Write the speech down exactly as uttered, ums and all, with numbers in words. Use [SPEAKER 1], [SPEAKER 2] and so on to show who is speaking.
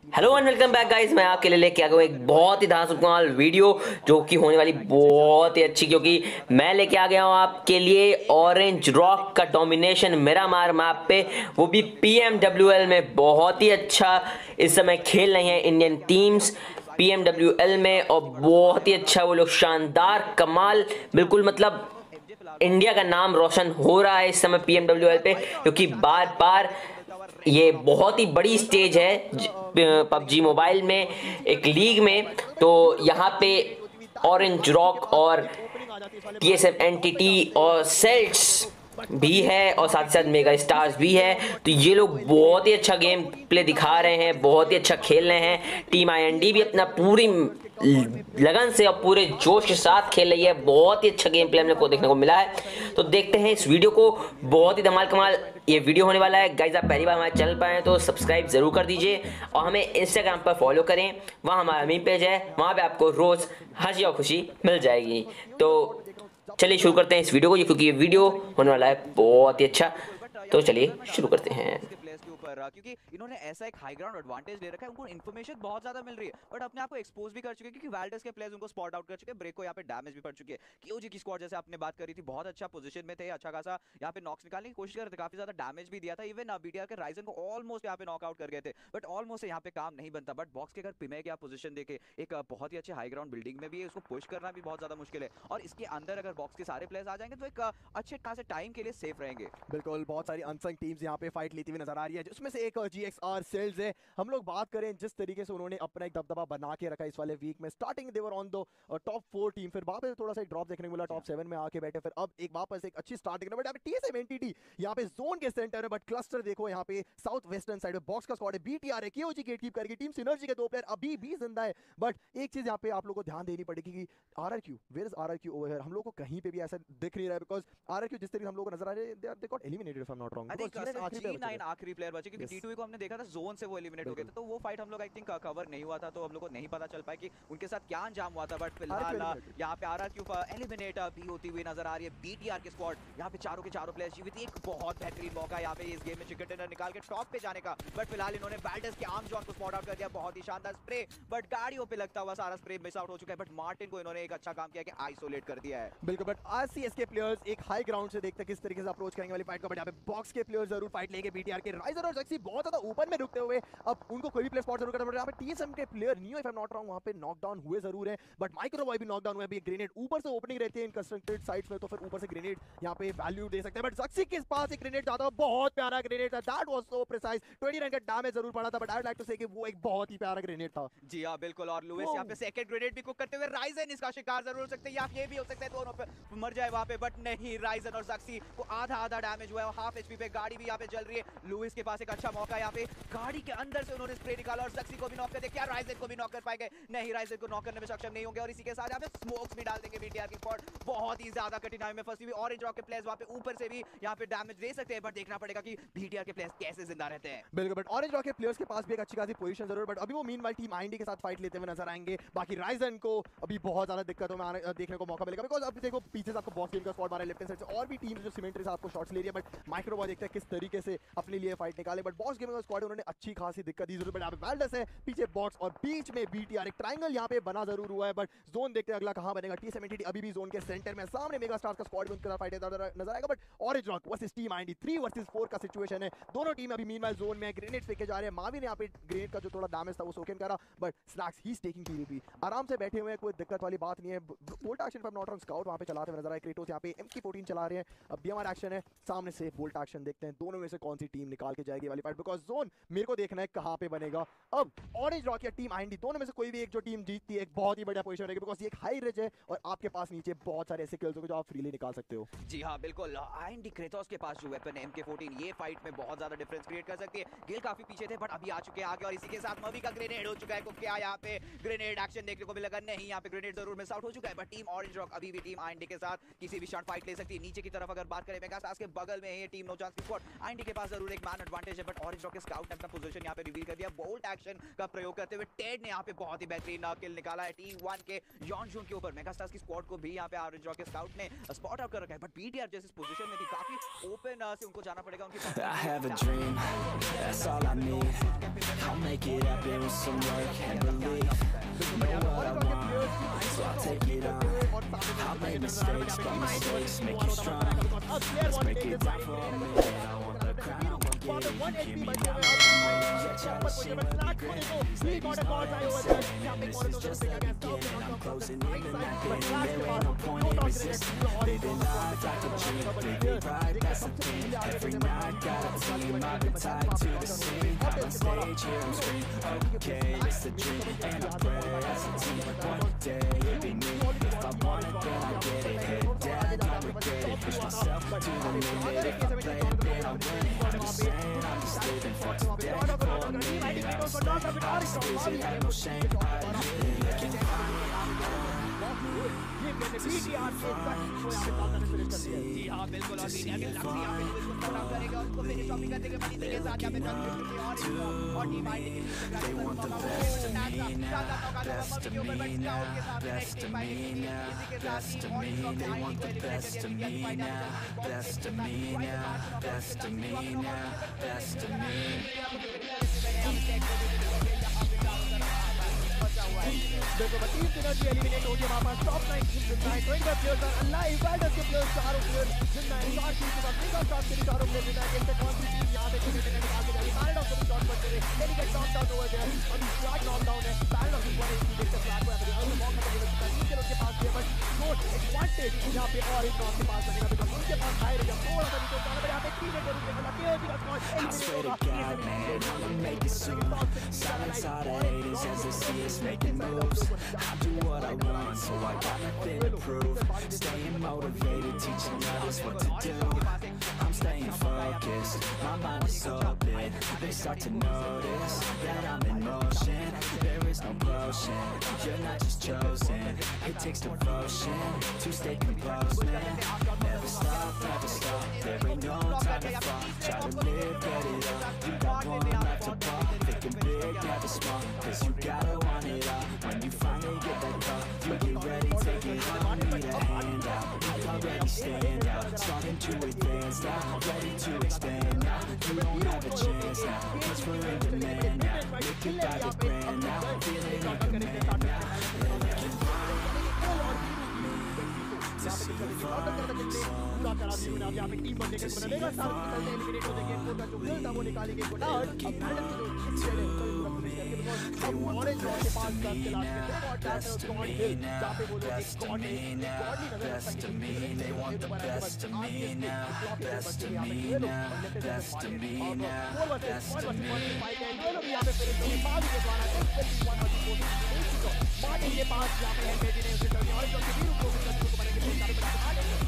[SPEAKER 1] Hello and welcome back guys. मैं आपके लिए लेके आ गया हूँ एक बहुत ही धांसू वीडियो जो कि होने वाली बहुत ही अच्छी, क्योंकि मैं लेके आ गया हूँ आपके लिए ऑरेंज रॉक का डोमिनेशन मिरामार मैप पे, वो भी पीएमडब्ल्यूएल में। बहुत ही अच्छा इस समय खेल रही हैं इंडियन टीम्स पीएमडब्ल्यूएल में, और बहुत ही अच्छा वो लोग शानदार कमाल, बिल्कुल मतलब इंडिया का नाम रोशन हो रहा है इस समय पीएमडब्ल्यूएल पे, क्योंकि बार बार ये बहुत ही बड़ी स्टेज है पबजी मोबाइल में, एक लीग में। तो यहाँ पे ऑरेंज रॉक और टीएसएम एनटीटी और सेल्ट्स भी है, और साथ ही साथ मेगा स्टार्स भी है। तो ये लोग बहुत ही अच्छा गेम प्ले दिखा रहे हैं, बहुत ही अच्छा खेल रहे हैं। टीम आईएनडी भी अपना पूरी लगन से और पूरे जोश के साथ खेल रही है। बहुत ही अच्छा गेम प्ले हमने को देखने को मिला है। तो देखते हैं इस वीडियो को, बहुत ही धमाल कमाल ये वीडियो होने वाला है। गाइज आप पहली बार हमारे चैनल पर आए तो सब्सक्राइब जरूर कर दीजिए, और हमें इंस्टाग्राम पर फॉलो करें, वहाँ हमारा मीम पेज है, वहाँ पे आपको रोज हंसी और खुशी मिल जाएगी। तो चलिए शुरू करते हैं इस वीडियो को, क्योंकि ये वीडियो होने वाला है बहुत ही अच्छा। तो चलिए शुरू करते हैं।
[SPEAKER 2] क्योंकि इन्होंने ऐसा एक हाई ग्राउंड एडवांटेज ले रखा है, उनको इन्फॉर्मेशन बहुत ज्यादा मिल रही है, बट अपने आप को एक्सपोज भी कर चुके हैं, क्योंकि वाल्डस के प्लेयर्स उनको स्पॉट आउट कर चुके हैं। ब्रेक को यहाँ पे डैमेज भी पड़ चुकी है। क्यूजी की स्क्वाड जैसे आपने बात करी थी, बहुत अच्छा पोजीशन में थे, अच्छा खासा यहाँ पे नॉक्स निकालने की कोशिश कर रहे थे, काफी ज्यादा डैमेज भी दिया था। इवन बीटीआर के राइजन को ऑलमोस्ट यहाँ पे नॉकआउट कर गए थे, बट ऑलमोस्ट यहाँ पे काम नहीं बनता। बट बॉक्स के अगर पिमे की आप पोजीशन देखे, एक बहुत ही अच्छे हाई ग्राउंड बिल्डिंग में भी है, उसको पुश करना भी बहुत ज्यादा मुश्किल है, और इसके अंदर अगर बॉक्स के सारे प्लेयर्स आ जाएंगे तो एक अच्छे खासे टाइम के लिए सेफ रहेंगे।
[SPEAKER 3] बिल्कुल, बहुत सारी अनसंग टीम्स यहाँ पे फाइट लेती हुई नजर आ रही है, जिसमें से एक जीएक्सआर सेल्स है। हम लोग बात करें जिस तरीके से उन्होंने अपना एक दबदबा बना के रखा इस वाले वीक में, starting they were on the top four team, फिर वापस थोड़ा सा एक ड्रॉप देखने को मिला, टॉप सेवन में आके बैठे, फिर अब एक वापस एक अच्छी स्टार्टिंग। बट यहाँ पे टीएसएम एनटीटी यहाँ पे जोन के सेंटर है, बट क्लस्टर देखो यहाँ पे साउथ वेस्टर्न साइड में बॉक्स का स्क्वाड है, बीटीआर है, केओजी गेटकीप करके टीम सिनर्जी के दो प्लेयर अभी भी जिंदा है। बट एक चीज यहाँ पे आप लोगों को ध्यान देनी पड़ेगी कि RRQ, where is RRQ over here, हम लोग को कहीं पे भी ऐसा दिख नहीं रहा है, बिकॉज़ आरआरक्यू जिस तरीके से हम लोग को नजर आ रहे हैं, they are they got eliminated if I am not wrong,
[SPEAKER 2] G nine आखिरी प्लेयर बचे, क्योंकि टी टू को हमने देखा था जोन से वो एलिमिनेट हो गए थे, तो वो फाइट हम लोग आई थिंक कवर नहीं हुआ था, तो हम लोग को नहीं पता चल पाया कि उनके साथ क्या अंजाम हुआ था। बट फिलहाल यहाँ पे आरआरक्यू एलिमिनेट भी होती हुई नजर आ रही है। बीटीआर के स्क्वाड यहाँ पे चारों के चारों प्लेयर्स जीवित, एक बहुत बेहतरीन मौका यहाँ पे इस गेम में चिकन डिनर निकाल के टॉप पे जाने का, बट फिलहाल इन्होंने बैल्डस के आर्म जॉन को स्पॉट आउट कर दिया। बहुत ही शानदार स्प्रे, बट गाड़ियों पे लगता हुआ सारा स्प्रे मिस आउट हो चुका है, बट मार्टिन को इन्होंने एक अच्छा काम किया कि आइसोलेट कर दिया है।
[SPEAKER 3] बिल्कुल, बट आरसीएस के प्लेयर्स एक हाई ग्राउंड से देखते हैं किस तरीके से अप्रोच करेंगे वाली फाइट को, बट यहाँ पे बॉक्स के प्लेयर्स जरूर फाइट लेंगे। बीटीआर के राइजर और जक्सी बहुत ज्यादा ऊपर में रुकते हुए अब उनको कोई भी प्लेयर स्पॉट जरूर करना पड़ रहा है। यहाँ पे टीएसएम के player Neo if I am not wrong वहां पे नॉकडाउन हुए जरूर है, बट माइक्रो बॉय भी नॉकडाउन हुए। अभी ग्रेनेड ऊपर से ओपनिंग रहती है इन कंस्ट्रक्टेड साइट्स में, तो फिर ऊपर से ग्रेनेड यहाँ पे वैल्यू दे सकते हैं। बट जक्सी के पास एक ग्रेनेड जाता है, बहुत प्यारा ग्रेनेड था, that was so precise. Twenty run का डैमेज जरूर पड़ा था, but I would like to say कि वो एक बहुत ही प्यारा ग्रेनेड था।
[SPEAKER 2] जी हां बिल्कुल, और लुइस यहाँ पे सेकंड ग्रेनेड भी कुक करते हुए राइजन इसका शिकार जरूर हो सकते हैं, या ये भी हो सकता है दोनों पे मर जाए वहां पे, बट नहीं, राइजन और जक्सी को आधा आधा डैमेज हुआ है, हाफ एचपी पे गाड़ी भी यहाँ पे जल रही है। लुइस के पास एक अच्छा मौका, यहाँ पे गाड़ी के अंदर से उन्होंने स्प्रे निकाला और जक्सी को भी नॉक कर दिया। क्या राइजन को भी नॉक कर पाएंगे? नहीं, राइजन को नॉक करने में सक्षम नहीं होंगे, और इसी के साथ यहाँ पे स्मोक्स भी डाल देंगे बीटीआर की स्क्वाड। बहुत ही ज्यादा कठिनाई में फंसी हुई ऑरेंज रॉक के प्लेयर्स वहां पे ऊपर से भी यहाँ पे डैमेज दे सकते हैं, बट देखना पड़ेगा कि बीटीआर के प्लेयर्स कैसे जिंदा रहते हैं।
[SPEAKER 3] बिल्कुल, बट ऑरेंज रॉक के प्लेयर्स के पास भी एक अच्छी खासी पोजीशन जरूर, बट अभी वो मीनवाइल टीम आईएनडी के साथ फाइट लेते हुए नजर आएंगे। बाकी राइजन को अभी बहुत ज्यादा दिक्कतों में देखने को मौका मिलेगा, बिकॉज अब देखो पीछे से आपको बॉक्स गेम का स्पॉट मारा लेफ्ट हैंड साइड से, और भी टीम जो सिमेंट्री से आपको शॉट्स ले रही है, बट माइक्रो बॉय देखते हैं किस तरीके से अपने लिए फाइट निकाले। बट बॉक्स गेम का स्क्वाड उन्होंने अच्छी खासी दिक्कत दी जरूर, बट यहाँ पे वेल्डस है, पीछे बॉक्स और बीच में बीटीआर, एक ट्रायंगल यहाँ पे बना जरूर हुआ है, बट जोन देखते हैं अगला कहां बनेगा। टीएसएम एनटीटी अभी भी जोन के सेंटर में, सामने मेगा स्टार्स का स्क्वाड भी उनके साथ फाइट नजर आएगा, but orange rock versus team IND three versus four का सिचुएशन है। दोनों टीम अभी मीनवाइल जोन में ग्रेनेड फेंके जा रहे हैं। मावी ने यहाँ पे ग्रेनेड का जो थोड़ा डैमेज था वो सोकन करा, but Snax he is taking TVP, आराम से बैठे हुए हैं, कोई दिक्कत वाली बात नहीं है। बोल्ट एक्शन पर नॉट रॉन्ग स्काउट वहां पे चलाते हुए नजर आए, क्रेटोस यहाँ पे एमके फोर्टीन चला रहे हैं। अब बीएमआर एक्शन है, सामने से बोल्ट एक्शन देखते हैं दोनों में से कौन सी टीम निकाल के जाएगी वाली फाइट, बिकॉज जोन मेरे को देखना है कहां पे बनेगा। अब ऑरेंज रॉक या टीम आईएनडी दोनों में से कोई भी एक जो टीम जीतती है एक बहुत ही बढ़िया पोजीशन रहेगी, बिकॉज ये एक हाई रिज है और आपके पास नीचे बहुत सारे ऐसे किल्स होंगे जो आप फ्रीली निकाल सकते हो।
[SPEAKER 2] जी हां बिल्कुल, आईएनडी क्रेटोस के पास जो वेपन है एमके फोर्टीन, ये फाइट में बहुत ज्यादा डिफरेंस क्रिएट कर सकती है। गिल काफी पीछे थे, बट अभी आ चुके हैं आगे, और इसी के साथ मवी का ग्रेनेड हो चुका है। को क्या यहाँ पे ग्रेनेड एक्शन देखने को मिलेगा? नहीं, यहाँ पे ग्रेनेड जरूर मिस आउट हो चुका है, बट टीम ऑरेंज रॉक अभी भी टीम आईएनडी के साथ किसी भी शॉट फाइट ले सकती है। नीचे की तरफ अगर बात करें मेगास्टार्स के बगल में है टीम नो चांस की स्क्वाड, आईएनडी के पास जरूर एक मैन एडवांटेज एडवांटेज है, बट ऑरेंज रॉक के स्काउट ने अपना पोजीशन यहाँ पे रिवील कर दिया। बोल्ट एक्शन का प्रयोग करते हुए टेड ने यहाँ पे बहुत ही बेहतरीन किल निकाला है टी वन के यॉनजून के ऊपर। मेगास्टार्स की स्क्वाड को भी यहाँ पे ऑरेंज रॉक के स्काउट ने स्पॉट आउट कर रखा है, बट पीटीआर जैसे पोजीशन में थी, काफी ओपन से उनको जाना पड़ेगा उनकी।
[SPEAKER 4] I have a dream, that's all I need. I'll make it happen with some work and belief. Know what I want, so I'll take it on. I'll make mistakes, but mistakes make you strong. Let's break it down for a minute. I want the crown, I won't get it. Give me that money, yeah, try to see what we grant. These ladies know what I'm saying, and this is just the beginning. I'm closing in the night, there ain't no point in resisting. Living life like a dream, live it right, that's the thing. Every night, got a team, I've been tied to the scene. I'm on stage, here I'm screaming, okay, it's the dream. And I pray as a team, one day it'll be me. If I want it, then I get it. Head down, don't regret it. Push myself to the limit. If I play it, then I win. I'm just saying, I'm just living for today. For a minute, I was late. I just visit, had no shame. I admit it. Can
[SPEAKER 2] PTR से जी हाँ बिल्कुल, और PTR के लक्ष्य यहाँ पे इसको कवर अप करेगा और उसको फिनिश ऑफ करने के बाद इसी के साथ यहाँ पे और टीम आईडी के
[SPEAKER 4] they want the best of me now, best of me now, best of me now, best of me. They want the best of me now, best of me now, best of me now, best of me.
[SPEAKER 3] देखो team synergy eliminate हो गया वहां पर। Top nine team जिंदा है, twenty players are alive. Wilders के players चारों players जिंदा है। चार टीम के साथ मेगास्टार्स के चारों प्लेयर्स जिंदा है। गेम पे कौन सी टीम यहां पे खेलने के निकाल के जा रही है? पैराडॉक्स को शॉट बच रहे हैं, लेकिन get knock down over there. अभी फ्लैग नॉक डाउन है। पैराडॉक्स इस वन एटी देखते फ्लैग को यहां पे और मौका मिल सकता है। टीम के लोग के पास है, बट शॉट एडवांटेज यहां पे और इन नॉक के पास बनेगा, बिकॉज़ उनके पास हाई रेंज थोड़ा सा नीचे जाना पड़ेगा। यहां पे तीन के रूप में मतलब केओजी का squad
[SPEAKER 4] I swear to God, man, I'ma make it soon. Silence all the haters as they see us making moves. I do what I want, so I got nothing to prove. Staying motivated, teaching others what to do. I'm staying focused, my mind is open. They start to notice that I'm in motion. There is no potion, you're not just chosen. It takes devotion to stay composed, man. Never stop, never stop, there ain't no time to fall. Try to live, get it up, you got one life to pop. Thinking big, never small, cause you gotta want it all. When you finally get that call, you get ready, take it home, need a hand out. You already stand out, starting to advance now. Ready to expand now, you don't have a chance now. Cause we're in demand now, make it by the brand now. Feeling like a man now, looking to see if I'm
[SPEAKER 3] चला दी उन्हें। अब यहाँ पे team बनने के बाद mega star निकलते eliminate होते गेम को जो किल था वो निकाली गई कोटा। और अब मैडम की जो खेल है उसको पूरा फिनिश करके, बिकॉज़ अब ऑरेंज रॉक के पास दस के लास्ट में और दैट इज गॉड हिल जहाँ पे वो लोग एक गॉड है, गॉड ही नजर आता है।
[SPEAKER 4] they want the best of me now, best of me now, best of me now, best of me.
[SPEAKER 3] ये लोग यहाँ पे फिनिश होंगे बाद के द्वारा एक्सपेक्टिंग वन और फोर मार्टिन के पास यहाँ पे है, मेजी ने उसे कर दिया। ऑरेंज रॉक के वीरों को भी बनेंगे बहुत सारे